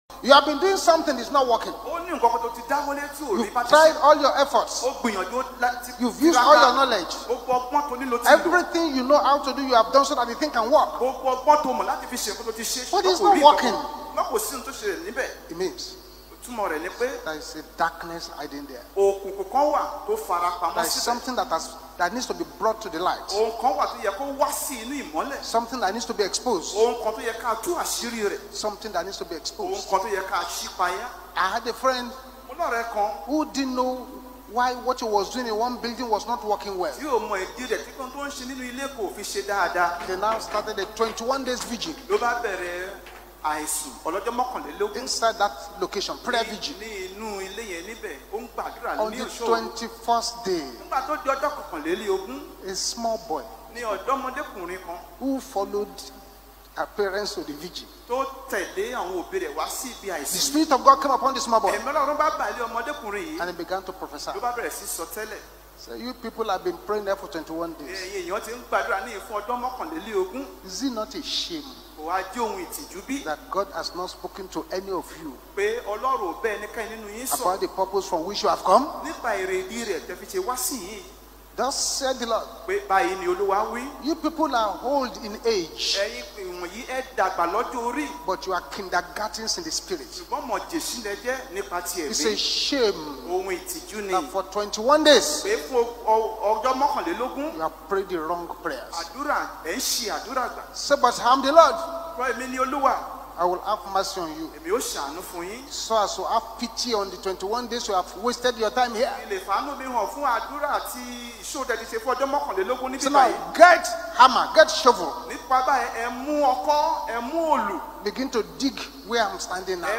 You have been doing something, it's not working. You've tried all your efforts. You've used all your knowledge. Everything you know how to do, you have done so that the thing can work. But it's not working. It means there is a darkness hiding there. There is something that needs to be brought to the light. Something that needs to be exposed. Something that needs to be exposed. I had a friend who didn't know why what he was doing in one building was not working well. They now started a 21 days vigil inside that location, prayer vigil. On the 21st day, a small boy who followed her parents to the vigil, the Spirit of God came upon the small boy and he began to prophesy. So you people have been praying there for 21 days. Is it not a shame that God has not spoken to any of you about the purpose from which you have come? Thus said the Lord. You people are old in age, but you are kindergartens in the spirit. It's a shame that for 21 days you have prayed the wrong prayers. So, but I'm the Lord. I will have mercy on you, so as to have pity on the 21 days you have wasted your time here. So now get hammer, get shovel, begin to dig where I'm standing now.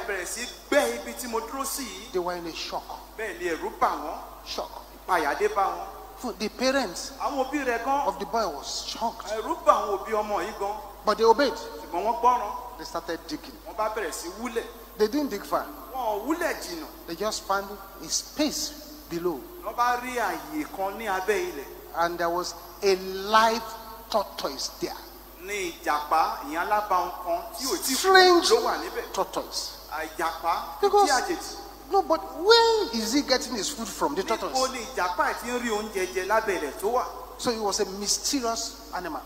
They were in a shock. The parents of the boy was shocked, but they obeyed. They started digging. They didn't dig far. They just found a space below. And there was a live tortoise there. Strange tortoise. Because, no, but where is he getting his food from, the tortoise? So it was a mysterious animal.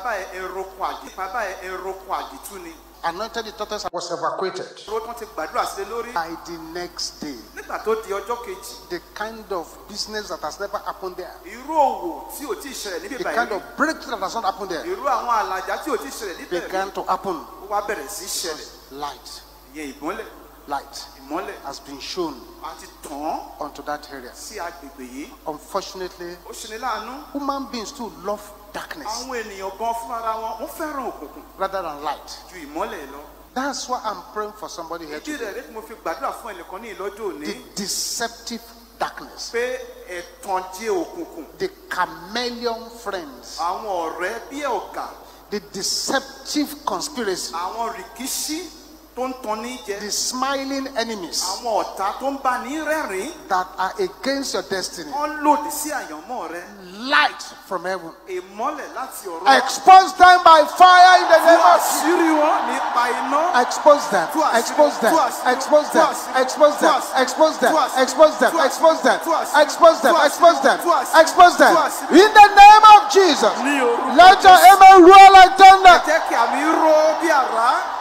Anointed the tortoise was evacuated. By the next day, the kind of business that has never happened there, the kind of breakthrough that has not happened there, began to happen. Light has been shown onto that area. Unfortunately, human beings too love darkness rather than light. That's why I'm praying for somebody here today. The deceptive darkness, the chameleon friends, the deceptive conspiracy, the smiling enemies that are against your destiny. Light from heaven. Expose them by fire in the name of Jesus. Expose them. Expose them. Expose them. Expose them. Expose them. Expose them. Expose them. Expose them. Expose them. Expose them. In the name of Jesus. Let your amen roar like thunder.